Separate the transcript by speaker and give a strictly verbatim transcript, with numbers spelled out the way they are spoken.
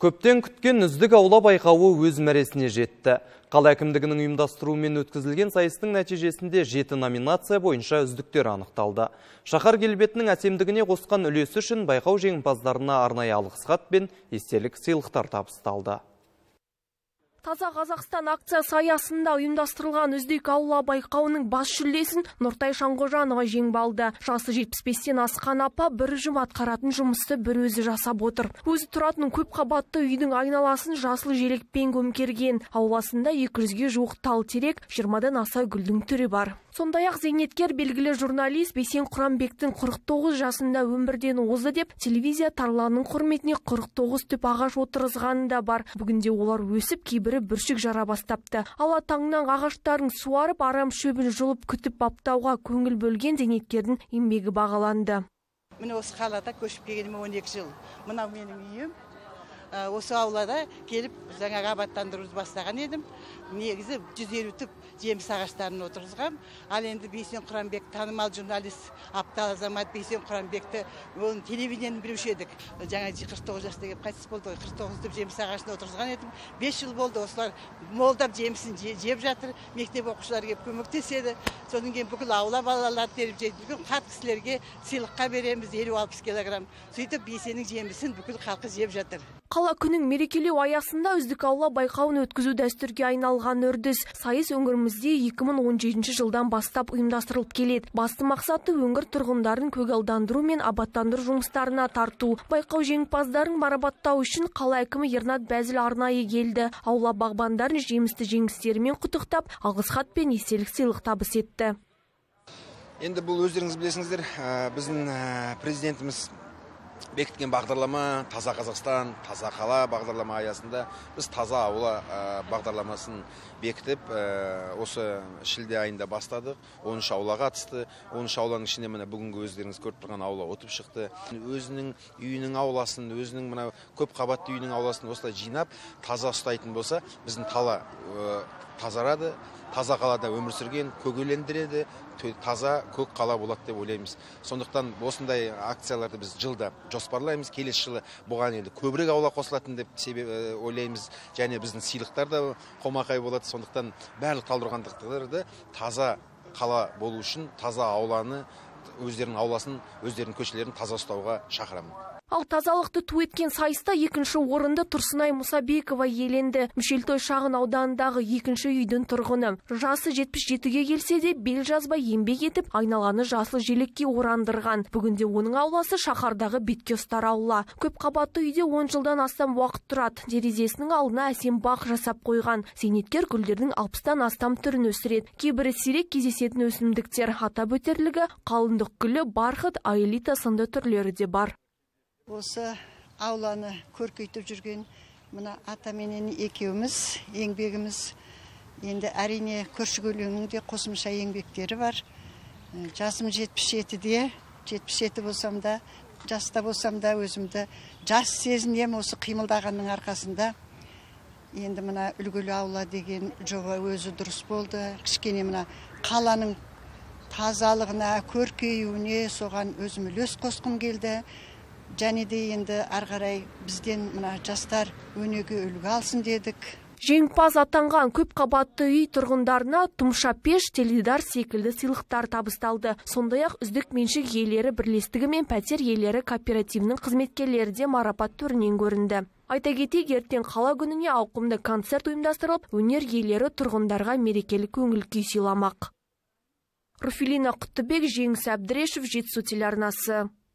Speaker 1: Көптен күткен үздік аула байқауы өз мәресіне жетті. Қала әкімдігінің ұйымдастыруымен өткізілген сайыстың нәтижесінде жеті номинация бойынша үздіктер анықталды. Шаһар келбетінің әсемдігіне қосқан үлесі үшін байқау жеңімпаздарына арнайы алғыс хат пен естелік сыйлықтар табысталды.
Speaker 2: Таза Қазақстан акциясы аясында ұйымдастырылған үздік аула байқауының бас жүлдесін Нұртай Шаңғожанова жеңіп алды. Жасы жетпіс бестен асқан апа бір ұжым атқаратын жұмысты бір өзі жасап отыр. Өзі тұратын көп қабатты үйдің айналасын жасыл желекпен көмкерген. Ауласында екі жүзге жуық тал терек, жиырмадан аса гүлдің түрі бар. Сондай-ақ зейнеткер белгілі журналист Бейсен Құранбектің қырық тоғыз жасында өмірден озды деп телевизия тарланның құрметіне қырық тоғыз түп ағаш отырғызғаны да бар. Бүгінде олар өсіп, кейбірі бүршік жара бастапты. Ала таңнан ағаштарын суарып, арам шөбін жұлып күтіп баптауға көңіл бөлген зейнеткердің еңбегі бағаланды.
Speaker 3: Міне осы қалада көшіп келгеніме он екі жыл. Мынау менің үйім. Осы аулада келіп жаңа абаттандыруды бастаған едім. Негізі жүз елу түп жеміс ағаштарын отырғызғам. Ал енді Бейсен Құранбек, танымал журналист Аптал Азамат Бейсен Құранбекті оның телевидениеден білуші едік. Жаңа қырық тоғыз жаста келіп қайтыс болды. қырық тоғыз түп жеміс ағашын отырғызған едім. бес жыл болды, осылар молдап жемісін жеп жатыр. Мектеп оқушылары келіп көмектеседі. Содан кейін бүкіл аула балалар теріп жейді. Бүкіл қарт кісілерге сыйлыққа береміз елу алпыс килограмм. Сөйтіп Бейсеннің жемісін бүкіл халқы жеп жатыр.
Speaker 2: Қала күнін мерекелеу аясында үздік аула байқауын өткізу дәстүрге айналған үрдіс. Сайыс өңірімізде екі мың он жетінші жылдан бастап ұйымдастырылып келеді. Басты мақсаты өңір тұрғындарын көгалдандыру мен абаттандыру жұмыстарына тарту. Байқау жеңімпаздарын марапаттау үшін қала әкімі Ернат Бәзіл арнайы келді. Аула бағбандарын жемісті жеңістерімен құттықтап, алғыс хат пен естелік сыйлық табыс етті.
Speaker 4: Енді бұл өздеріңіз білесіңіздер, біздің президентіміз бекіткен бағдарлама Таза Қазақстан, Таза қала бағдарлама аясында біз таза аула бағдарламасын бекітіп, осы шілде айында бастадық. оныншы аула қатысты. оныншы ауланың ішінде міне бүгінгі өздеріңіз көріп тұрған аула өтіп шықты. Өзінің үйінің ауласын, өзінің мына көп қабатты үйінің ауласын осылай жинап, таза ұстайтын болса, біздің қала тазарады. Таза қалада өмір сүрген, көгелендіреді, таза көк қала болады деп ойлаймыз. Сондықтан осындай акцияларды біз жылда жоспарлаймыз. Келесі жылы бұған енді көбірек аула қосылатын деп ойлаймыз. Және біздің сыйлықтар да қомақай болады. Сондықтан барлық талдырғандықтарды таза қала болу үшін таза ауланы, өздерінің ауласын, өздерінің көшелерін таза ұстауға шақырамын.
Speaker 2: Ал тазалықты ту еткен сайыста екінші орынды Тұрсынай Мұсабекова иеленді. Мүшелтой шағын ауданындағы екінші үйдің тұрғыны. Жасы жетпіс жетіге келсе де бел жазбай еңбек етіп, айналаны жасыл желекке орандырған. Бүгінде оның ауласы шаһардағы бетке ұстар аула. Көп қабатты үйде он жылдан астам уақыт тұрады. Терезесінің алдына әсем бақ жасап қойған. Зейнеткер гүлдердің алпыстан астам түрін өсіреді. Кейбірі сирек кездесетін өсімдіктер. Атап өтерлігі қалындық гүлі, бархат, аэлита сынды түрлері де бар.
Speaker 3: Осы ауланы көркейтіп жүрген мына атаменен екеуміз, еңбегіміз, енді әрине көрші-көлеңнің де қосымша еңбектері бар. Жасым жетпіс жетіде, жетпіс жеті болсам да, жаста болсам да өзімді жас сезінем осы қимылдағанның арқасында. Енді мына үлгілі аула деген жоба өзі дұрыс болды. Кішкене мына қаланың тазалығына, көркеюіне соған өзім үлес қосқым келді. Және де енді арғарай бізден мына жастар өнеге үлгі алсын дедік.
Speaker 2: Жеңімпаз атанған көп қабатты үй тұрғындарына тұмша пеш, теледидар секілді сыйлықтар табысталды. Сондай-ақ үздік меншік иелері бірлестігі мен пәтер иелері кооперативінің қызметкерлері де марапат түрінен көрінді. Айта кетейік, ертең қала күніне ауқымды концерт ұйымдастырылып, өнер иелері тұрғындарға мерекелік көңіл күй сыйламақ. Руфилина Құттыбек, Жеңіс Әбдірешев, Жетісу телеарнасы.